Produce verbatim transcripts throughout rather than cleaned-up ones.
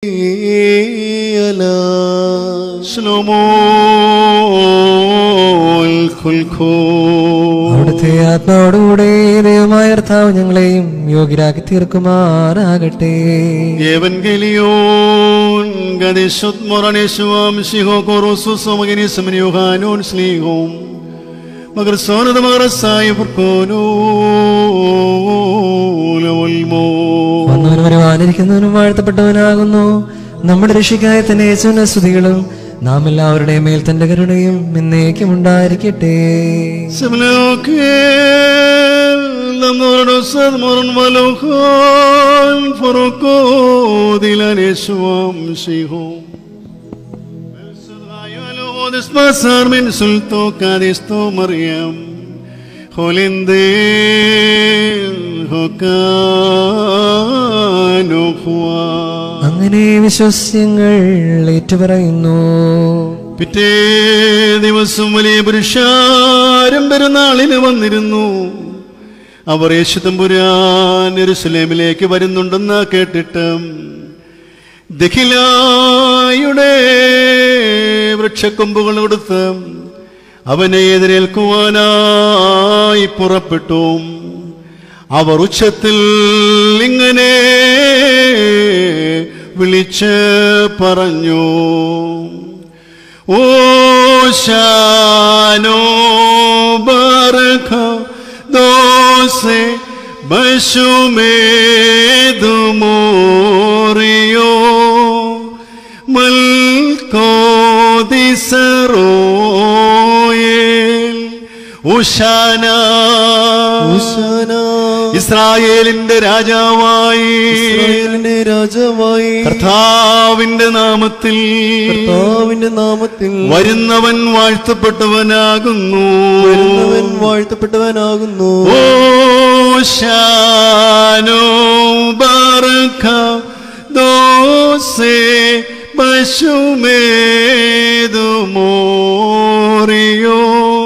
അവിടുത്തെ ആത്മാവോടുകൂടെ ദൈവമായ കർത്താവ് ഞങ്ങളെയും യോഗ്യരാക്കി തീർക്കുമാറാകട്ടെ. Evangelion gadishut moraneshuam siho korosus omagenisim yohanon slihom magrasonad magrasai porkono lolmo. വന്നവനും വരുവാനിരിക്കുന്നവനും വാഴ്ത്തപ്പെട്ടവനാകുന്നു. നമ്മുടെ രക്ഷിക്കായ തന്നെ യേശുവിന്റെ സ്തുതികളും നാം എല്ലാവരുടെയും മേൽ തന്റെ കരുണയും എന്നേക്കും ഉണ്ടായിരിക്കട്ടെ. അങ്ങനെ വിശ്വാസ്യങ്ങൾ ഏറ്റുപറയുന്നു. പിറ്റേ ദിവസം വലിയ പുരുഷാരം പെരുന്നാളിന് വന്നിരുന്നു. അവർ യേശു തമ്പുരാൻ യെരൂശലേമിലേക്ക് വരുന്നുണ്ടെന്ന് കേട്ടിട്ട് ദഖിലായുടെ വൃക്ഷക്കൊമ്പുകൾ കൊടുത്ത് അവനെ എതിരേൽക്കുവാനായി പുറപ്പെട്ടു. അവർ ഉച്ചത്തിൽ ഇങ്ങനെ വിളിച്ച് പറഞ്ഞു, ഓശാനോ ബർഖ ദോസെ ബശുമേദുമോറിയോ മൽക്കോദിസറോയേൽ ഉശാന ഉശാന ഇസ്രായേലിന്റെ രാജാവായി ഇസ്രായേലിന്റെ രാജാവായി കർത്താവിന്റെ നാമത്തിൽ കർത്താവിന്റെ നാമത്തിൽ വരുന്നവൻ വാഴ്ത്തപ്പെട്ടവനാകുന്നു വരുന്നവൻ വാഴ്ത്തപ്പെട്ടവനാകുന്നു. ഓശാനോ ബർഖ ദോസെ ബശുമേദുമോറിയോ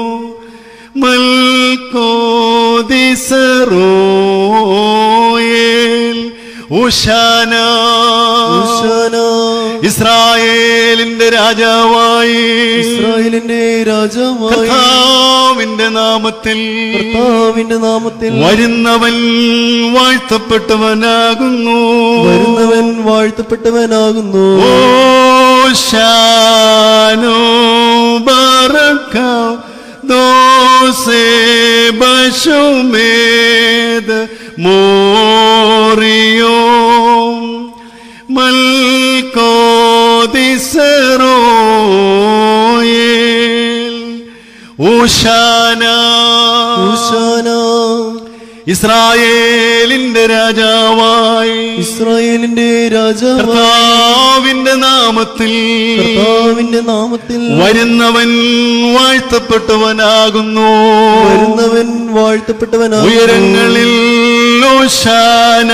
മൽക്കോദിസറോയേൽ ഉശാന ഉശാന ഇസ്രായേലിന്റെ രാജാവായി ഇസ്രായേലിന്റെ രാജാവായി കർത്താവിന്റെ നാമത്തിൽ കർത്താവിന്റെ നാമത്തിൽ വരുന്നവൻ വാഴ്ത്തപ്പെട്ടവനാകുന്നു വരുന്നവൻ വാഴ്ത്തപ്പെട്ടവനാകുന്നു. ഓശാനോ ബർഖ ദോസെ ബശുമേദ് മോറിയോ മൽക്കോദിസറോയേൽ ഉശാന ഉശാന ഇസ്രായേലിന്റെ രാജാവായി ഇസ്രായേലിന്റെ രാജാവായി കർത്താവിന്റെ നാമത്തിൽ കർത്താവിന്റെ നാമത്തിൽ വരുന്നവൻ വാഴ്ത്തപ്പെട്ടവനാകുന്നു വരുന്നവൻ വാഴ്ത്തപ്പെട്ടവനാകുന്നു. ഉയരങ്ങളിൽ ഉശാന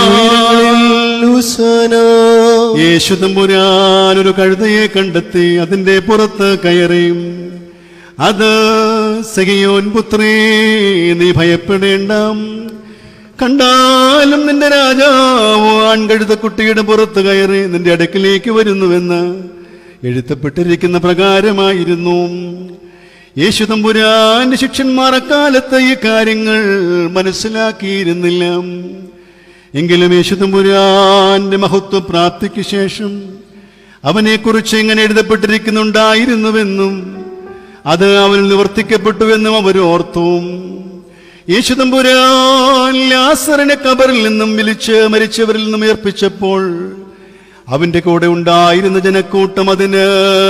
ഉശാന. യേശു തമ്പുരാൻ ഒരു കഴുതയെ കണ്ടെത്തി അതിന്റെ പുറത്ത് കയറി, അത് സഗിയോൻ പുത്രീ, നീ ഭയപ്പെടേണ്ട, കണ്ടാലും നിന്റെ രാജാവ് ആൺകഴുത കുട്ടിയുടെ പുറത്ത് കയറി നിന്റെ അടുക്കിലേക്ക് വരുന്നുവെന്ന് എഴുതപ്പെട്ടിരിക്കുന്ന പ്രകാരമായിരുന്നു. യേശു തമ്പുരാന്റെ ശിഷ്യന്മാർ അക്കാലത്ത് ഈ കാര്യങ്ങൾ മനസ്സിലാക്കിയിരുന്നില്ല. എങ്കിലും യേശു തമ്പുരാന്റെ മഹത്വ പ്രാപ്തിക്ക് ശേഷം അവനെക്കുറിച്ച് ഇങ്ങനെ എഴുതപ്പെട്ടിരിക്കുന്നുണ്ടായിരുന്നുവെന്നും അത് അവനിൽ നിവർത്തിക്കപ്പെട്ടുവെന്നും അവർ ഓർത്തു. യേശു തമ്പുരാൻ ലാസറിനെ ഖബറിൽ നിന്നും വിളിച്ച് മരിച്ചവരിൽ നിന്നും ഉയർപ്പിച്ചപ്പോൾ അവന്റെ കൂടെ ഉണ്ടായിരുന്ന ജനക്കൂട്ടം അതിന്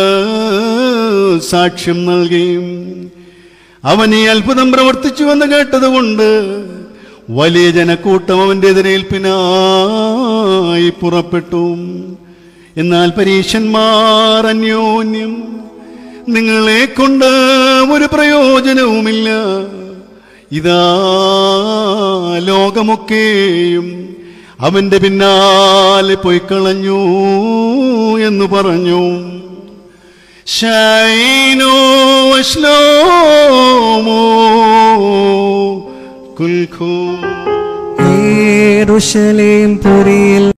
സാക്ഷ്യം നൽകി. അവൻ ഈ അത്ഭുതം പ്രവർത്തിച്ചുവെന്ന് കേട്ടതുകൊണ്ട് വലിയ ജനക്കൂട്ടം അവന്റെ എതിരേൽപ്പിനായി പുറപ്പെട്ടു. എന്നാൽ പരീശന്മാർ അന്യോന്യം, നിങ്ങളെ കൊണ്ട് ഒരു പ്രയോജനവുമില്ല, ഇതാ ലോകമൊക്കെയും അവന്റെ പിന്നാലെ പോയിക്കളഞ്ഞു എന്ന് പറഞ്ഞു. ശൈനോ ശ്ലോമോ കുൽഖു യെരൂശലേം പുരിയിൽ